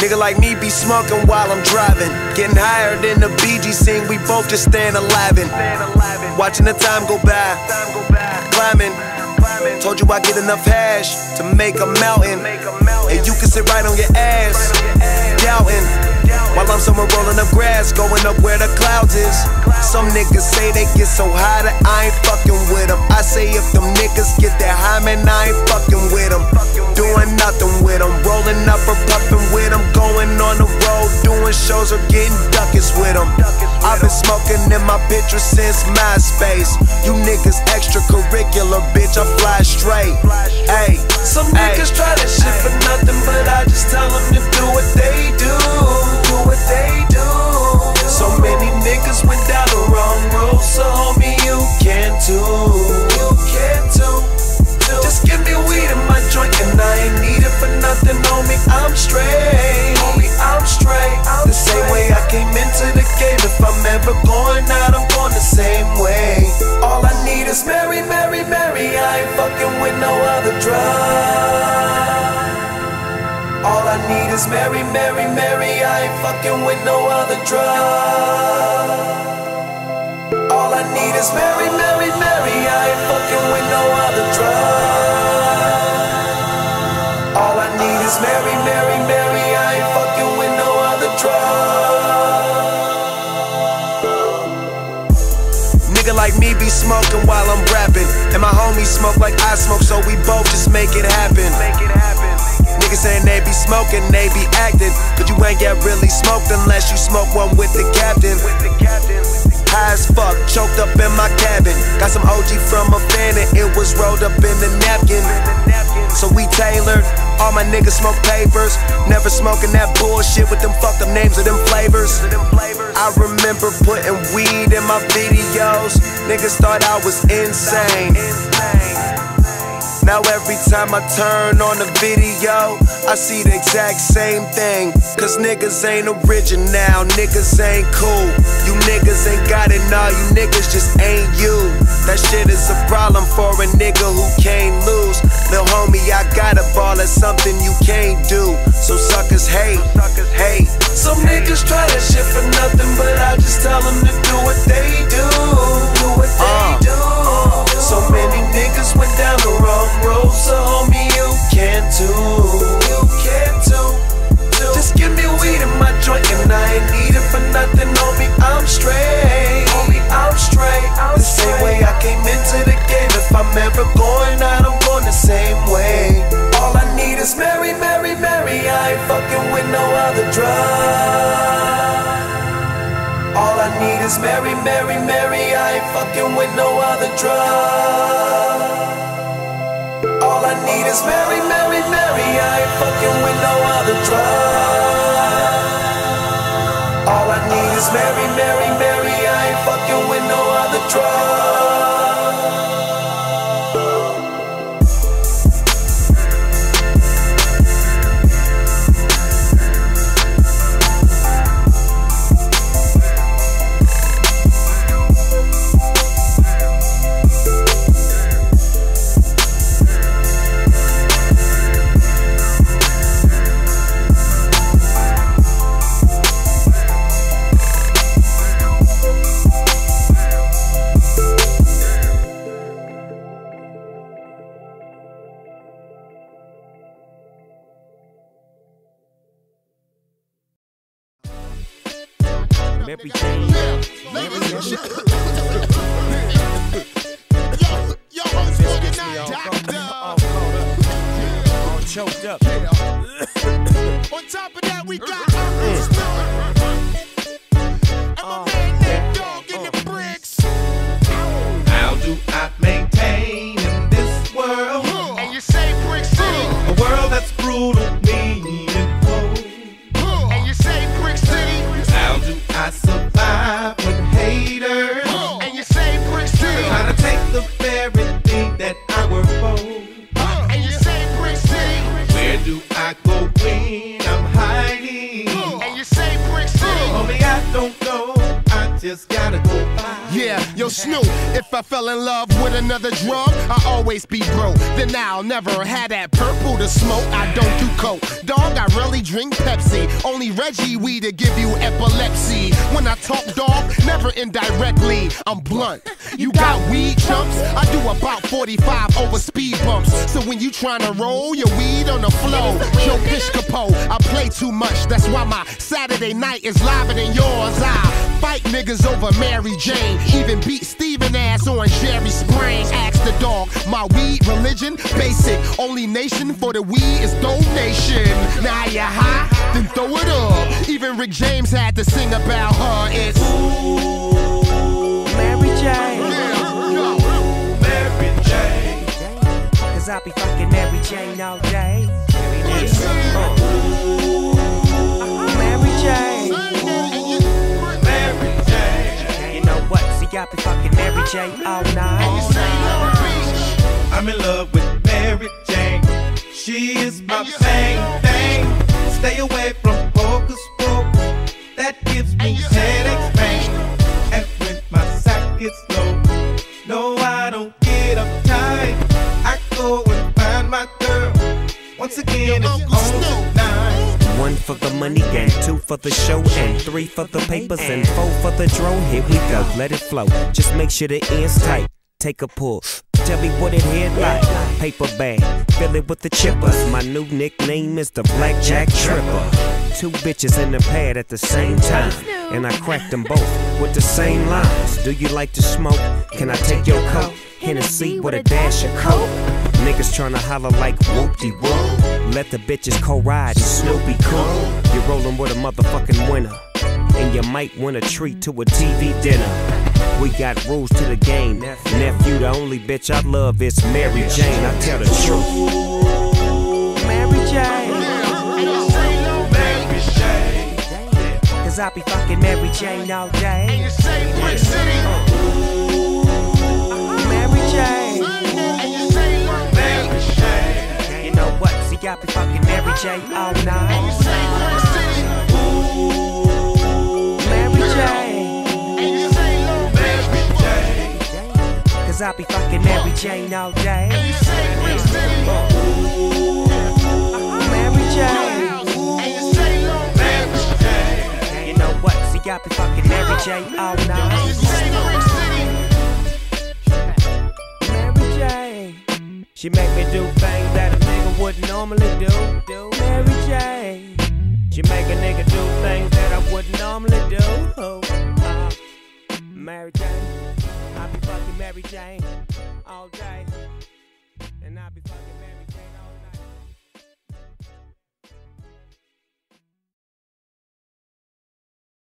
Nigga like me be smoking while I'm driving, getting higher than the BG scene. We both just staying alive and watching the time go by, climbing. Told you I get enough hash to make a mountain, and you can sit right on your ass, doubting, while I'm somewhere rolling up grass, going up where the clouds is. Some niggas say they get so high that I ain't fucking with them. I say if them niggas get that high, man, I ain't fucking with them. Doing nothing with them, rolling up or puffing with them, going on the road, doing shows or getting duckets with them. I've been smoking in my picture since MySpace. You niggas extracurricular, bitch, I fly straight. Ay, some niggas try that shit for nothing, but I just tell them to do what they do. Do what they do. So many niggas went down the wrong road, so homie, you can too. You can too. Just give me weed in my joint and I ain't need it for nothing, homie, I'm straight. Homie, I'm straight. The same way I came into the game. If I'm ever going out, I'm going the same way. All I need is Mary, Mary, Mary. I ain't fucking with no other drug. All I need is Mary, Mary, Mary. I ain't fucking with no other drug. All I need is Mary, Mary, Mary. I ain't fucking with no other drug. All I need is Mary, Mary, Mary. I ain't fucking with no other drug. Nigga like me be smoking while I'm rapping, and my homies smoke like I smoke, so we both just make it happen. Niggas saying they be smoking, they be acting, but you ain't get really smoked unless you smoke one with the captain. High as fuck, choked up in my cabin. Got some OG from a fan and it was rolled up in the napkin. So we tailored, all my niggas smoke papers. Never smoking that bullshit with them fucked up names of them flavors. I remember putting weed in my videos. Niggas thought I was insane. Now every time I turn on the video, I see the exact same thing. Cause niggas ain't original, niggas ain't cool. You niggas ain't got it, nah, you niggas just ain't you. That shit is a problem for a nigga who can't lose. Lil' homie, I got a ball, that's something you can't do. So suckers hate, hate. Some niggas try that shit for nothing, but I just tell them to do what they do. Do what they do. So many niggas went down the wrong road, so homie, you can too. You can too. Just give me weed in my joint and I ain't need it for nothing, homie, I'm straight. Homie, I'm straight. The same way I came into the game. If I'm ever going out, I'm going the same way. All I need is Mary, Mary, Mary. I ain't fucking with no other drug. All I need is Mary, Mary, Mary. I ain't fucking with no other drug. All I need is Mary, Mary, Mary. I ain't fucking with no other drug. All I need is Mary, Mary, Mary. I ain't fucking with no other drug. Everything. Yo, all choked up. On top of that, we got and my man Nate Dogg in the bricks. How do I maintain in this world? And you say Brick City. A world that's brutal, mean, and cold. And you say Brick City. How do I survive with haters? And you say Brick City. How to take the very thing that I work for? And you say Brick City. Where do I go when I'm hiding? And you say Brick City. Homie, I don't know, I just gotta go by. Yeah, Yo, Snoop, if I fell in love with another drug, I always be broke. Then I'll never have that purple to smoke. I don't do coke. Dog, I really drink Pepsi. Only Reggie weed to give you epilepsy. When I talk, dog, never indirectly. I'm blunt. You got weed chumps? I do about 45 over speed bumps. So when you tryna roll your weed on the floor, Joe Piscopo, I play too much. That's why my Saturday night is liver than yours. I fight niggas over Mary Jane. Even beat Steven ass on Jerry Spring. Ask the dog, my weed religion basic. Only nation for the weed is donation. Now you high, then throw it up. Even Rick James had to sing about her. It's ooh, Mary Jane. Mary Jane. Cause I be fucking Mary Jane all day. Mary Jane. Mary Jane. You know what? See, I be fucking Mary Jane all night. I'm in love with Mary Jane. She is my thing. Stay away from hocus pocus. That gives me headaches, pain. And when my sack gets low, no, I don't get uptight. I go and find my girl. Once again, it's on tonight. 1 for the money and 2 for the show and 3 for the papers and 4 for the drone. Here we go, let it flow. Just make sure the end's tight. Take a pull. Tell me what it hit like. Paper bag, fill it with the chippers. My new nickname is the Blackjack Tripper. 2 bitches in the pad at the same time, and I cracked them both with the same lines. Do you like to smoke? Can I take your coat? Hennessy with a dash of coke. Niggas tryna holler like whoop-de-whoop. Let the bitches co-ride and Snoopy cool. You're rolling with a motherfucking winner, and you might win a treat to a TV dinner. We got rules to the game. Nephew, the only bitch I love is Mary Jane. I tell the truth. Mary Jane. Mary Jane. Cause I be fucking Mary Jane all day. And you say Brick City. Mary Jane. And you say Mary Jane. You know what? See, I be fucking Mary Jane all night. And you say Brick City. Mary Jane. And you say Mary Jane. Cause I be fucking Mary Jane all day. And you say Brick City. Mary Jane. And you say Mary Jane. You know what? See, I be fucking Mary Jane all And you night. say Brick City. Mary Jane. She make me do things that a nigga wouldn't normally do. Mary Jane. She make a nigga do things that I wouldn't normally do. Mary Jane. I be fucking Mary Jane all day. And I be fucking Mary